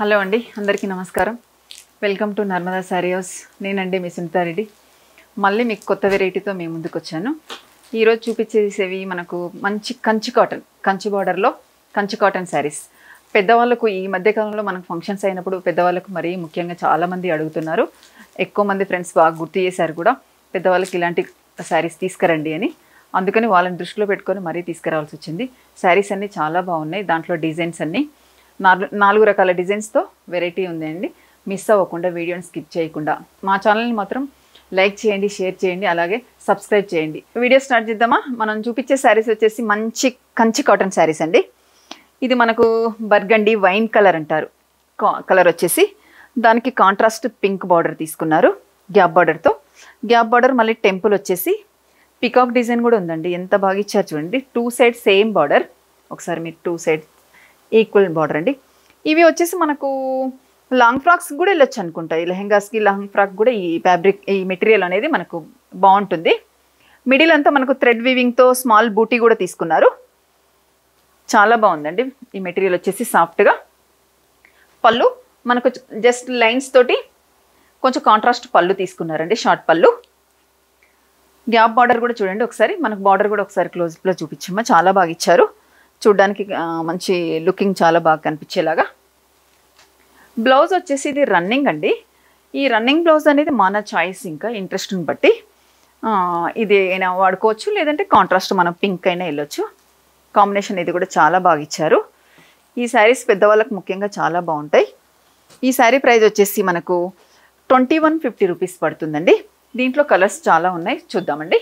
Hello అండి, అందరికీ నమస్కారం. Welcome to Narmada sari house. నేనండి మీ సునీతారెడ్డి. మళ్ళీ మీకు కొత్త వెరైటీతో మేము ముందుకు వచ్చాను. ఈరోజు చూపించేసేవి మనకు మంచి కంచి బార్డర్లో కంచి కాటన్ శారీస్. పెద్దవాళ్ళకు ఈ మధ్యకాలంలో మనకు ఫంక్షన్స్ అయినప్పుడు పెద్దవాళ్ళకు మరీ ముఖ్యంగా చాలామంది అడుగుతున్నారు. ఎక్కువ మంది ఫ్రెండ్స్ బాగా గుర్తు చేశారు కూడా, పెద్దవాళ్ళకి ఇలాంటి శారీస్ తీసుకురండి అని. అందుకని వాళ్ళని దృష్టిలో పెట్టుకొని మరీ తీసుకురావాల్సి వచ్చింది. శారీస్ అన్నీ చాలా బాగున్నాయి. దాంట్లో డిజైన్స్ అన్నీ 4 రకాల డిజైన్స్తో వెరైటీ ఉందండి. మిస్ అవ్వకుండా వీడియోని స్కిప్ చేయకుండా మా ఛానల్ని మాత్రం లైక్ చేయండి, షేర్ చేయండి, అలాగే సబ్స్క్రైబ్ చేయండి. వీడియో స్టార్ట్ చేద్దామా? మనం చూపించే శారీస్ వచ్చేసి మంచి కంచి కాటన్ శారీస్ అండి. ఇది మనకు బర్గండి వైన్ కలర్ అంటారు. కలర్ వచ్చేసి దానికి కాంట్రాస్ట్ పింక్ బార్డర్ తీసుకున్నారు, గ్యాప్ బార్డర్తో. గ్యాప్ బార్డర్ మళ్ళీ టెంపుల్ వచ్చేసి పికాక్ డిజైన్ కూడా ఉందండి. ఎంత బాగా ఇచ్చారు చూడండి. 2 సైడ్ సేమ్ బార్డర్. ఒకసారి మీరు 2 సైడ్ ఈక్వల్ బార్డర్ అండి. ఇవి వచ్చేసి మనకు లాంగ్ ఫ్రాక్స్ కూడా వెళ్ళొచ్చు అనుకుంటా. ఈ లెహెంగాస్కి లాంగ్ ఫ్రాక్ కూడా ఈ ఫ్యాబ్రిక్, ఈ మెటీరియల్ అనేది మనకు బాగుంటుంది. మిడిల్ అంతా మనకు థ్రెడ్ వీవింగ్తో స్మాల్ బూటీ కూడా తీసుకున్నారు. చాలా బాగుందండి. ఈ మెటీరియల్ వచ్చేసి సాఫ్ట్గా. పళ్ళు మనకు జస్ట్ లైన్స్ తోటి కొంచెం కాంట్రాస్ట్ పళ్ళు తీసుకున్నారండి, షార్ట్ పళ్ళు. గ్యాప్ బార్డర్ కూడా చూడండి ఒకసారి. మనకు బార్డర్ కూడా ఒకసారి క్లోజ్లో చూపించమ్మా. చాలా బాగా ఇచ్చారు. చూడ్డానికి మంచి లుకింగ్ చాలా బాగా కనిపించేలాగా. బ్లౌజ్ వచ్చేసి ఇది రన్నింగ్ అండి. ఈ రన్నింగ్ బ్లౌజ్ అనేది మన చాయిస్, ఇంకా ఇంట్రెస్ట్ని బట్టి ఇది అయినా వాడుకోవచ్చు, లేదంటే కాంట్రాస్ట్ మనం పింక్ అయినా వెళ్ళొచ్చు. కాంబినేషన్ ఇది కూడా చాలా బాగా ఇచ్చారు. ఈ శారీస్ పెద్దవాళ్ళకి ముఖ్యంగా చాలా బాగుంటాయి. ఈ శారీ ప్రైస్ వచ్చేసి మనకు 2150 రూపీస్ పడుతుందండి. దీంట్లో కలర్స్ చాలా ఉన్నాయి, చూద్దామండి.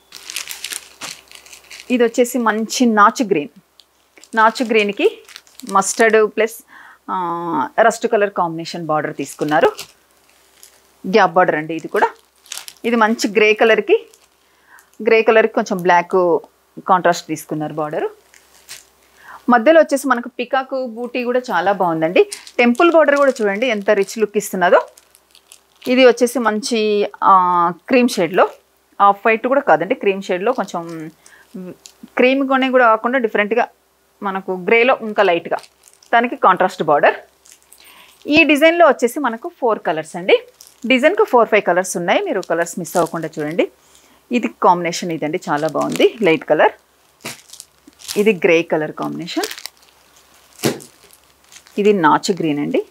ఇది వచ్చేసి మంచి నాచు గ్రీన్కి mustard plus rust colour combination border తీసుకున్నారు. గ్యాప్ బార్డర్ అండి ఇది కూడా. ఇది మంచి గ్రే కలర్కి కొంచెం బ్లాక్ కాంట్రాస్ట్ తీసుకున్నారు బార్డరు. మధ్యలో వచ్చేసి మనకు పికాకు బూటీ కూడా చాలా బాగుందండి. టెంపుల్ బార్డర్ కూడా చూడండి ఎంత రిచ్ లుక్ ఇస్తున్నదో. ఇది వచ్చేసి మంచి క్రీమ్ షేడ్లో, ఆఫ్ వైట్ కూడా కాదండి, క్రీమ్ షేడ్లో కొంచెం క్రీమ్ కొనే కూడా కాకుండా డిఫరెంట్గా మనకు గ్రేలో ఇంకా లైట్గా, దానికి కాంట్రాస్ట్ బార్డర్. ఈ డిజైన్లో వచ్చేసి మనకు 4 కలర్స్ అండి. డిజైన్కు 4-5 కలర్స్ ఉన్నాయి. మీరు కలర్స్ మిస్ అవ్వకుండా చూడండి. ఇది కాంబినేషన్ ఇదండి, చాలా బాగుంది. Light colour. ఇది గ్రే కలర్ కాంబినేషన్. ఇది నాచు గ్రీన్ అండి.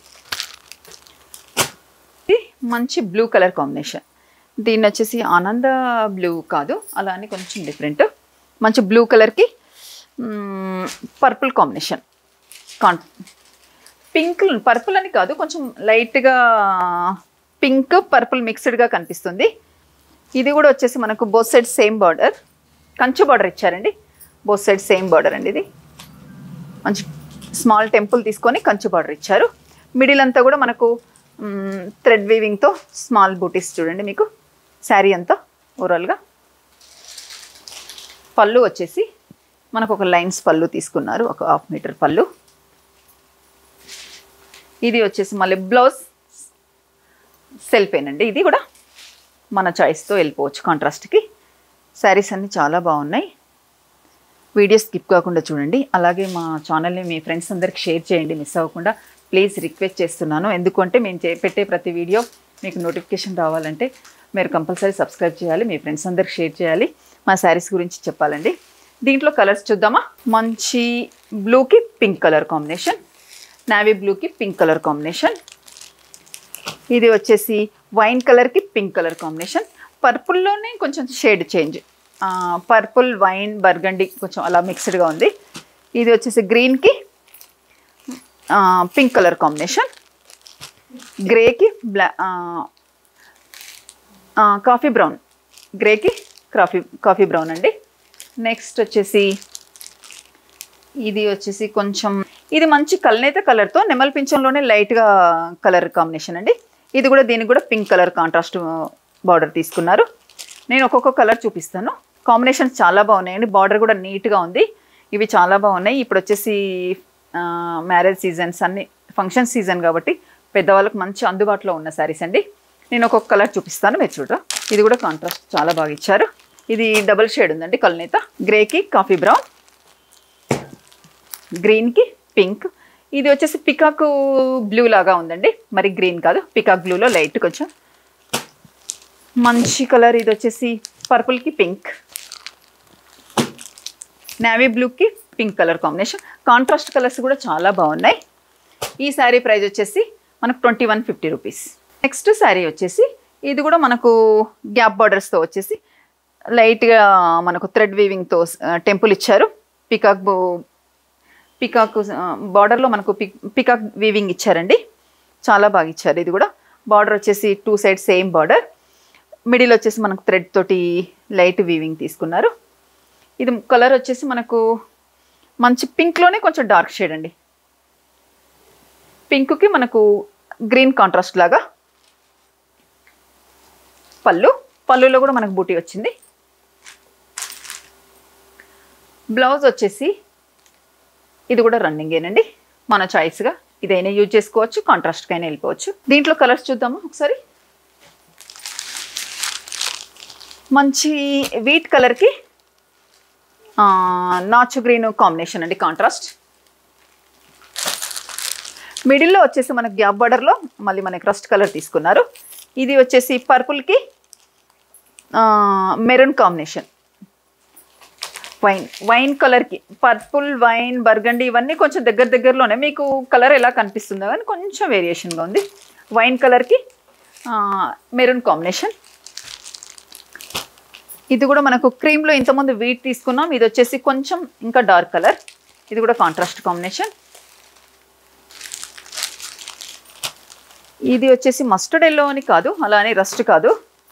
ఇది మంచి బ్లూ కలర్ కాంబినేషన్. దీన్ని వచ్చేసి ఆనంద బ్లూ కాదు, అలా అని కొంచెం డిఫరెంట్. మంచి బ్లూ కలర్కి పర్పుల్ కాంబినేషన్. పింక్ పర్పుల్ అని కాదు, కొంచెం లైట్గా పింక్ పర్పుల్ మిక్స్డ్గా కనిపిస్తుంది. ఇది కూడా వచ్చేసి మనకు బోత్ సైడ్ సేమ్ బార్డర్, కంచు బార్డర్ ఇచ్చారండి. బోత్ సైడ్ సేమ్ బార్డర్ అండి. ఇది మంచి స్మాల్ టెంపుల్ తీసుకొని కంచు బార్డర్ ఇచ్చారు. మిడిల్ అంతా కూడా మనకు థ్రెడ్ వీవింగ్తో స్మాల్ బూటీస్ చూడండి మీకు శారీ అంతా ఓవరాల్గా. పళ్ళు వచ్చేసి మనకు ఒక లైన్స్ పళ్ళు తీసుకున్నారు, ఒక 1/2 మీటర్ పళ్ళు. ఇది వచ్చేసి మళ్ళీ బ్లౌజ్ సెల్ఫేనండి. ఇది కూడా మన చాయిస్తో వెళ్ళిపోవచ్చు కాంట్రాస్ట్కి. శారీస్ అన్నీ చాలా బాగున్నాయి. వీడియో స్కిప్ కాకుండా చూడండి. అలాగే మా ఛానల్ని మీ ఫ్రెండ్స్ అందరికి షేర్ చేయండి, మిస్ అవ్వకుండా ప్లీజ్ రిక్వెస్ట్ చేస్తున్నాను. ఎందుకంటే మేము పెట్టే ప్రతి వీడియో మీకు నోటిఫికేషన్ రావాలంటే మీరు కంపల్సరీ సబ్స్క్రైబ్ చేయాలి, మీ ఫ్రెండ్స్ అందరికి షేర్ చేయాలి, మా శారీస్ గురించి చెప్పాలండి. దీంట్లో కలర్స్ చూద్దామా? మంచి బ్లూకి పింక్ కలర్ కాంబినేషన్, నావీ బ్లూకి పింక్ కలర్ కాంబినేషన్. ఇది వచ్చేసి వైన్ కలర్కి పింక్ కలర్ కాంబినేషన్. పర్పుల్లోనే కొంచెం shade change, purple wine burgundy కొంచెం అలా మిక్స్డ్గా ఉంది. ఇది వచ్చేసి గ్రీన్కి పింక్ కలర్ కాంబినేషన్. గ్రేకి కాఫీ బ్రౌన్, గ్రేకి కాఫీ బ్రౌన్ అండి. నెక్స్ట్ వచ్చేసి ఇది వచ్చేసి కొంచెం ఇది మంచి కల్నేత కలర్తో నెమల్ పింఛంలోనే లైట్గా కలర్ కాంబినేషన్ అండి. ఇది కూడా దీనికి కూడా పింక్ కలర్ కాంట్రాస్ట్ బార్డర్ తీసుకున్నారు. నేను ఒక్కొక్క కలర్ చూపిస్తాను. కాంబినేషన్స్ చాలా బాగున్నాయండి. బార్డర్ కూడా నీట్గా ఉంది. ఇవి చాలా బాగున్నాయి. ఇప్పుడు వచ్చేసి మ్యారేజ్ సీజన్స్ అన్ని ఫంక్షన్ సీజన్ కాబట్టి పెద్దవాళ్ళకి మంచి అందుబాటులో ఉన్న శారీస్ అండి. నేను ఒక్కొక్క కలర్ చూపిస్తాను, మీరు చూడరా. ఇది కూడా కాంట్రాస్ట్ చాలా బాగా ఇచ్చారు. ఇది డబుల్ షేడ్ ఉందండి, కల్నేత. గ్రేకి కాఫీ బ్రౌన్, గ్రీన్కి పింక్. ఇది వచ్చేసి పికాక్ బ్లూ లాగా ఉందండి, మరి గ్రీన్ కాదు, పికాక్ బ్లూలో లైట్ కొంచెం మంచి కలర్. ఇది వచ్చేసి పర్పుల్కి పింక్, నేవీ బ్లూకి pink colour combination. Contrast colours కూడా చాలా బాగున్నాయి. ఈ శారీ ప్రైస్ వచ్చేసి మనకు 2150 రూపీస్. నెక్స్ట్ శారీ వచ్చేసి ఇది కూడా మనకు గ్యాప్ బార్డర్స్తో వచ్చేసి లైట్గా మనకు థ్రెడ్ వీవింగ్తో టెంపుల్ ఇచ్చారు. పికాక్ బార్డర్లో మనకు పికాక్ వీవింగ్ ఇచ్చారండి, చాలా బాగా ఇచ్చారు. ఇది కూడా బార్డర్ వచ్చేసి 2 సైడ్ సేమ్ బార్డర్, మిడిల్ వచ్చేసి మనకు థ్రెడ్ తోటి లైట్ వీవింగ్ తీసుకున్నారు. ఇది కలర్ వచ్చేసి మనకు మంచి పింక్లోనే కొంచెం డార్క్ షేడ్ అండి. పింక్కి మనకు గ్రీన్ కాంట్రాస్ట్ లాగా పళ్ళులో కూడా మనకు బూటీ వచ్చింది. బ్లౌజ్ వచ్చేసి ఇది కూడా రన్నింగేనండి, మన చాయిస్గా ఇదైనా యూజ్ చేసుకోవచ్చు, కాంట్రాస్ట్కైనా వెళ్ళిపోవచ్చు. దీంట్లో కలర్స్ చూద్దామా ఒకసారి. మంచి వీట్ కలర్కి నాచు గ్రీన్ కాంబినేషన్ అండి, కాంట్రాస్ట్. మిడిల్లో వచ్చేసి మనకు గ్యాప్ బార్డర్లో మళ్ళీ మనకి రస్ట్ కలర్ తీసుకున్నారు. ఇది వచ్చేసి పర్పుల్కి మెరూన్ కాంబినేషన్, వైన్ కలర్కి పర్పుల్, వైన్, బర్గండి ఇవన్నీ కొంచెం దగ్గరలోనే మీకు కలర్ ఎలా కనిపిస్తుందో కానీ కొంచెం వేరియేషన్గా ఉంది. వైన్ కలర్కి మెరూన్ కాంబినేషన్. ఇది కూడా మనకు క్రీమ్లో ఇంతకుముందు వీట్ తీసుకున్నాం, ఇది వచ్చేసి కొంచెం ఇంకా డార్క్ కలర్. ఇది కూడా కాంట్రాస్ట్ కాంబినేషన్. ఇది వచ్చేసి మస్టర్డ్ ఎల్లో అని కాదు, అలానే రస్ట్ కాదు,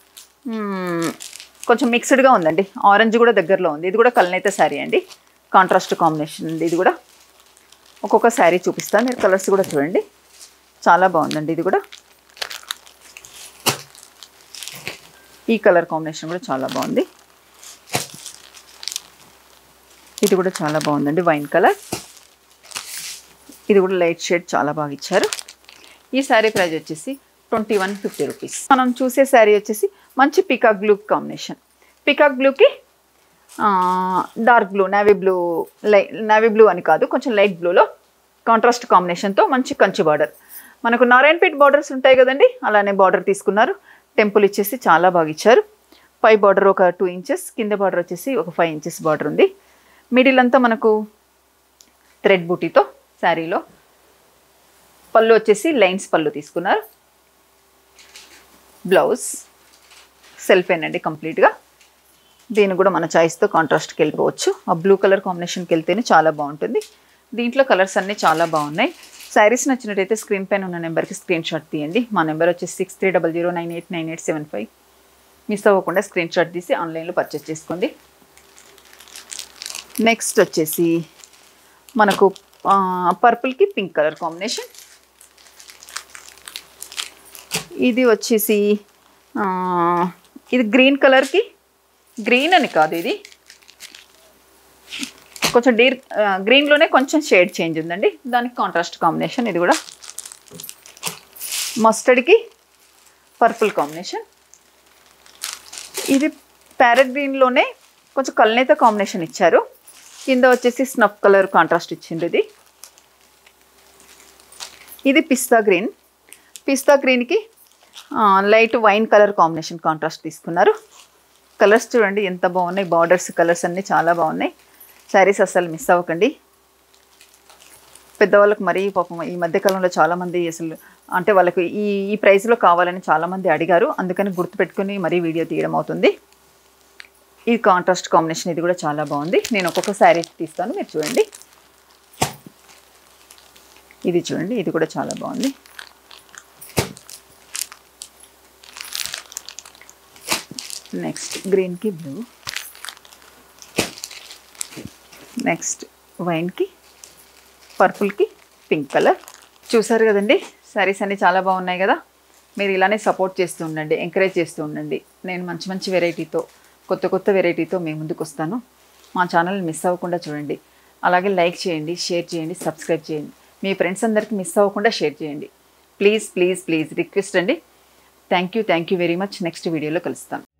కొంచెం మిక్స్డ్గా ఉందండి. ఆరెంజ్ కూడా దగ్గరలో ఉంది. ఇది కూడా కల్నేత శారీ అండి, కాంట్రాస్ట్ కాంబినేషన్ ఉంది. ఇది కూడా ఒక్కొక్క శారీ చూపిస్తాను, మీరు కలర్స్ కూడా చూడండి, చాలా బాగుందండి. ఇది కూడా ఈ కలర్ కాంబినేషన్ కూడా చాలా బాగుంది. ఇది కూడా చాలా బాగుందండి, వైన్ కలర్. ఇది కూడా లైట్ షేడ్ చాలా బాగా ఇచ్చారు. ఈ శారీ ప్రైస్ వచ్చేసి 2150 రూపీస్. మనం చూసే శారీ వచ్చేసి మంచి పికాక్ బ్లూ కాంబినేషన్. పికాక్ బ్లూకి డార్క్ బ్లూ, నేవీ బ్లూ అని కాదు, కొంచెం లైట్ బ్లూలో కాంట్రాస్ట్ కాంబినేషన్తో మంచి కంచి బార్డర్. మనకు నారాయణపేట్ బార్డర్స్ ఉంటాయి కదండి, అలానే బార్డర్ తీసుకున్నారు. టెంపుల్ ఇచ్చేసి చాలా బాగా ఇచ్చారు. పై బార్డర్ ఒక 2 ఇంచెస్, కింద బార్డర్ వచ్చేసి ఒక 5 ఇంచెస్ బార్డర్ ఉంది. మిడిల్ అంతా మనకు థ్రెడ్ బూటీతో శారీలో. పళ్ళు వచ్చేసి లైన్స్ పళ్ళు తీసుకున్నారు. బ్లౌజ్ సెల్ఫ్ ఏనండి కంప్లీట్గా. దీన్ని కూడా మన చాయిస్తో కాంట్రాస్ట్కి వెళ్ళిపోవచ్చు. ఆ బ్లూ కలర్ కాంబినేషన్కి వెళ్తేనే చాలా బాగుంటుంది. దీంట్లో కలర్స్ అన్నీ చాలా బాగున్నాయి. శారీస్ నచ్చినట్టయితే స్క్రీన్ పైన ఉన్న నెంబర్కి స్క్రీన్ షాట్ తీయండి. మా నెంబర్ వచ్చేసి 6300989875. మిస్ అవ్వకుండా స్క్రీన్ షాట్ తీసి ఆన్లైన్లో పర్చేస్ చేసుకోండి. నెక్స్ట్ వచ్చేసి మనకు పర్పుల్కి పింక్ కలర్ కాంబినేషన్. ఇది వచ్చేసి ఇది గ్రీన్ కలర్కి, గ్రీన్ అని కాదు, ఇది కొంచెం గ్రీన్లోనే కొంచెం షేడ్ చేంజ్ ఉందండి, దానికి కాంట్రాస్ట్ కాంబినేషన్. ఇది కూడా మస్టర్డ్కి పర్పుల్ కాంబినేషన్. ఇది ప్యారెట్ గ్రీన్లోనే కొంచెం కల్నేత కాంబినేషన్ ఇచ్చారు. కింద వచ్చేసి స్నఫ్ కలర్ కాంట్రాస్ట్ ఇచ్చింది. ఇది పిస్తా గ్రీన్కి light wine colour combination contrast తీసుకున్నారు. కలర్స్ చూడండి ఎంత బాగున్నాయి, బార్డర్స్ కలర్స్ అన్నీ చాలా బాగున్నాయి. శారీస్ అస్సలు మిస్ అవ్వకండి. పెద్దవాళ్ళకి మరీ పాపం ఈ మధ్యకాలంలో చాలామంది అసలు అంటే వాళ్ళకి ఈ ప్రైస్లో కావాలని చాలామంది అడిగారు, అందుకని గుర్తుపెట్టుకుని మరీ వీడియో తీయడం అవుతుంది. ఈ కాంట్రాస్ట్ కాంబినేషన్ ఇది కూడా చాలా బాగుంది. నేను ఒక్కొక్క శారీ తీస్తాను, మీరు చూడండి. ఇది చూడండి, ఇది కూడా చాలా బాగుంది. నెక్స్ట్ గ్రీన్కి బ్లూ, నెక్స్ట్ వైన్కి పర్పుల్కి పింక్ కలర్. చూసారు కదండి, శారీస్ అన్నీ చాలా బాగున్నాయి కదా. మీరు ఇలానే సపోర్ట్ చేస్తూ ఉండండి, ఎంకరేజ్ చేస్తూ ఉండండి. నేను మంచి మంచి వెరైటీతో, కొత్త వెరైటీతో మీ ముందుకు వస్తాను. మా ఛానల్ మిస్ అవ్వకుండా చూడండి. అలాగే లైక్ చేయండి, షేర్ చేయండి, సబ్స్క్రైబ్ చేయండి. మీ ఫ్రెండ్స్ అందరికీ మిస్ అవ్వకుండా షేర్ చేయండి. ప్లీజ్ రిక్వెస్ట్ అండి. Thank you very much. Next వీడియోలో కలుస్తాను.